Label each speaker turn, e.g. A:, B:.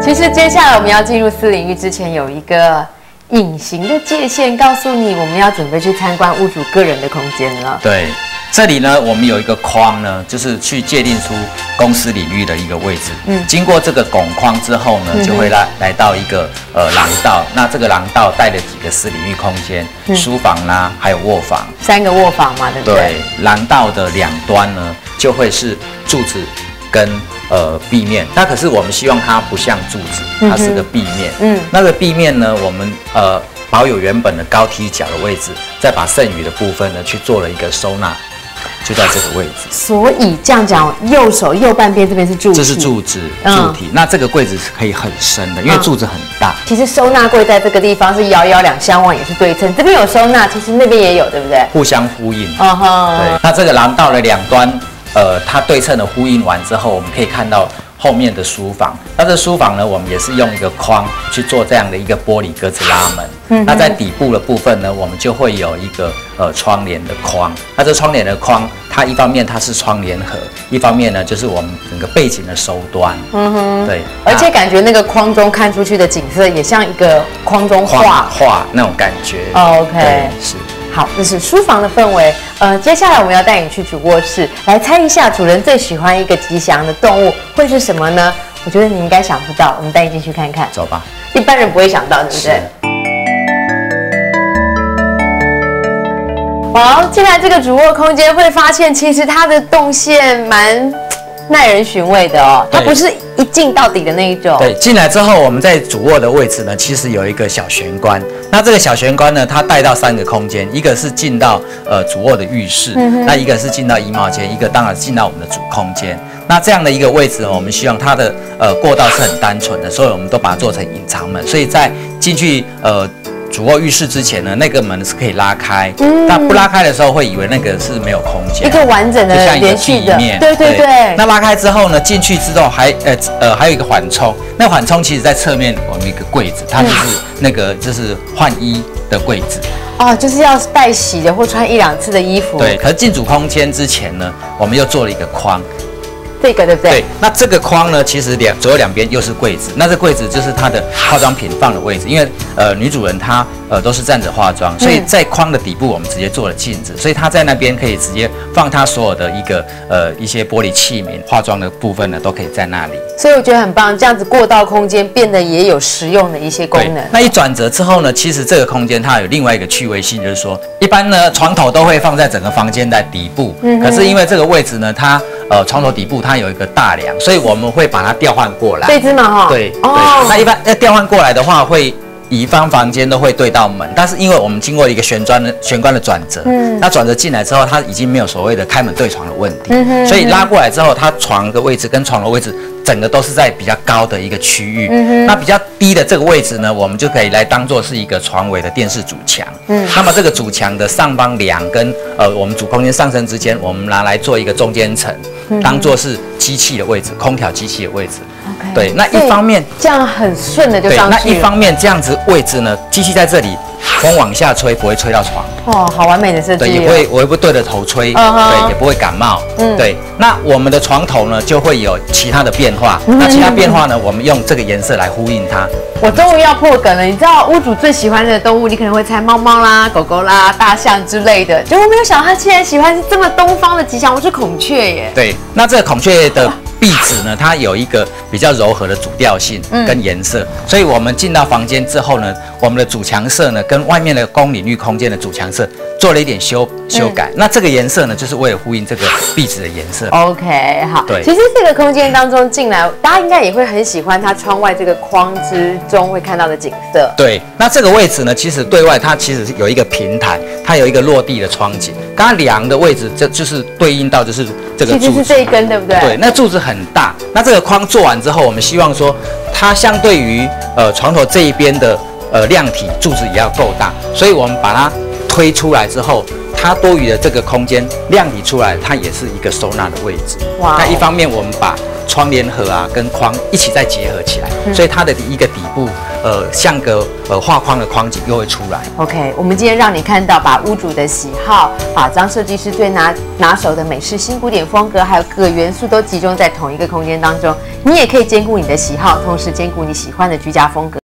A: 其实接下来我们要进入私领域之前，有一个隐形的界限，告诉你我们要准备去参观屋主个人的空间了。
B: 对，这里呢，我们有一个框呢，就是去界定出公司领域的一个位置。经过这个拱框之后呢，就会来到一个廊道。那这个廊道带了几个私领域空间，书房啦，还有卧房
A: ，3个卧房嘛，对不对？
B: 对，廊道的两端呢，就会是柱子跟壁面。那可是我们希望它不像柱子，它是个壁面。那个壁面呢，我们保有原本的高踢脚的位置，再把剩余的部分呢去做了一个收纳。就在这个位置，
A: 所以这样讲，右手右半边这边是柱体，
B: 这是柱子柱体。那这个柜子是可以很深的，因为柱子很大。
A: 其实收纳柜在这个地方是遥遥两相望，也是对称。这边有收纳，其实那边也有，对不对？
B: 互相呼应。对。那这个廊道的两端，它对称的呼应完之后，我们可以看到后面的书房。那这书房呢，我们也是用一个框去做这样的一个玻璃格子拉门。那在底部的部分呢，我们就会有一个窗帘的框。那这窗帘的框，它一方面它是窗帘盒，一方面呢就是我们整个背景的收端。对。
A: 而且感觉那个框中看出去的景色也像一个框中画
B: 那种感觉。
A: OK，
B: 是。
A: 好，这是书房的氛围。接下来我们要带你去主卧室，来猜一下主人最喜欢一个吉祥的动物会是什么呢？我觉得你应该想不到，我们带你进去看看。
B: 走吧。
A: 一般人不会想到，对不对？好，进来这个主卧空间会发现，其实它的动线蛮耐人寻味的哦，它不是一镜到底的那一种。
B: 对，进来之后，我们在主卧的位置呢，其实有一个小玄关。那这个小玄关呢，它带到3个空间，一个是进到主卧的浴室，那一个是进到衣帽间，一个当然进到我们的主空间。那这样的一个位置呢，我们希望它的过道是很单纯的，所以我们都把它做成隐藏门，所以在进去主卧浴室之前呢，那个门是可以拉开。那不拉开的时候，会以为那个是没有空间，
A: 一个完整的连续的。对。
B: 那拉开之后呢，进去之后还有一个缓冲。那缓冲其实在侧面我们一个柜子，它就是那个就是换衣的柜子。
A: 哦，就是要带洗的或穿1、2次的衣服。
B: 对。可是进主空间之前呢，我们又做了一个框。
A: 这个对不对？
B: 对，那这个框呢，其实左右两边又是柜子，那这柜子就是它的化妆品放的位置，因为女主人她都是站着化妆，所以在框的底部我们直接做了镜子，所以她在那边可以直接放她所有的一些玻璃器皿，化妆的部分呢都可以在那里。
A: 所以我觉得很棒，这样子过道空间变得也有实用的一些功能。
B: 那一转折之后呢，其实这个空间它有另外一个趣味性，就是说一般呢床头都会放在整个房间的底部，可是因为这个位置呢，它床头底部它有一个大梁，所以我们会把它调换过来。
A: 这只嘛哈。
B: 对。那一般要调换过来的话，会乙方房间都会对到门，但是因为我们经过一个玄关的转折，那转折进来之后，它已经没有所谓的开门对床的问题，所以拉过来之后，它床的位置跟床的位置整个都是在比较高的一个区域。那比较低的这个位置呢，我们就可以来当做是一个床尾的电视主墙。那么这个主墙的上方梁跟我们主空间上升之间，我们拿来做一个中间层，当做是机器的位置，空调机器的位置。对，那一方面
A: 这样很顺的就上去了。
B: 那一方面这样子位置呢，机器在这里，风往下吹不会吹到床。
A: 哦，好完美的设计。
B: 对，我也不会对着头吹，对，也不会感冒。对，那我们的床头呢就会有其他的变化。那其他变化呢，我们用这个颜色来呼应它。
A: 我终于要破梗了，你知道屋主最喜欢的动物，你可能会猜猫猫啦、狗狗啦、大象之类的，结果没有想到他竟然喜欢是这么东方的吉祥物，是孔雀耶。
B: 对，那这个孔雀的壁纸呢，它有一个比较柔和的主调性跟颜色，所以我们进到房间之后呢，我们的主墙色呢跟外面的公领域空间的主墙色做了一点修改。那这个颜色呢，就是为了呼应这个壁纸的颜色。
A: OK， 好。
B: 对，
A: 其实这个空间当中进来，大家应该也会很喜欢它窗外这个框之中会看到的景色。
B: 对，那这个位置呢，其实对外它其实有一个平台，它有一个落地的窗景。刚刚梁的位置，就是对应到就是这个柱子，
A: 其实是这一根，对不对？
B: 对，那柱子很大。那这个框做完之后，我们希望说，它相对于床头这一边的量体，柱子也要够大，所以我们把它推出来之后，它多余的这个空间量体出来，它也是一个收纳的位置。哇！那一方面我们把窗帘盒啊跟框一起再结合起来，所以它的一个底部像个画框的框景又会出来。
A: OK， 我们今天让你看到把屋主的喜好，把张设计师最拿手的美式新古典风格，还有各个元素都集中在同一个空间当中，你也可以兼顾你的喜好，同时兼顾你喜欢的居家风格。